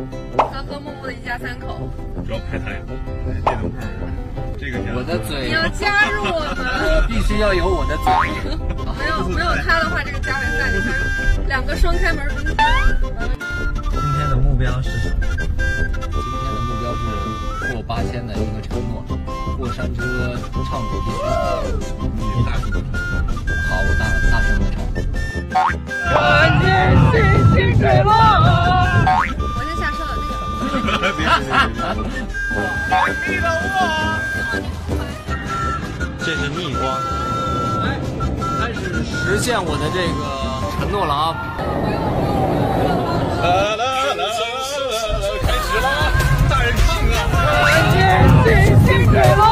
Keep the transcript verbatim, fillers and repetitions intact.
和和睦睦的一家三口。 主要排他呀，电灯泡，这个家。 我的嘴， 你要加入我们， 我必须要有我的嘴。 没有没有他的话，这个家没在，你看两个双开门。 今天的目标是什么？ 今天的目标是过八千的一个承诺，过山车唱主题曲。 你大声的唱。 好，我大大声的唱。 看见星星坠落。我先下车了，那个。 别别别别！ 这是逆光。 哎，开始实现我的这个承诺了啊！ 啦啦啦啦啦！开始了，大人唱啊！ 看见星星坠落。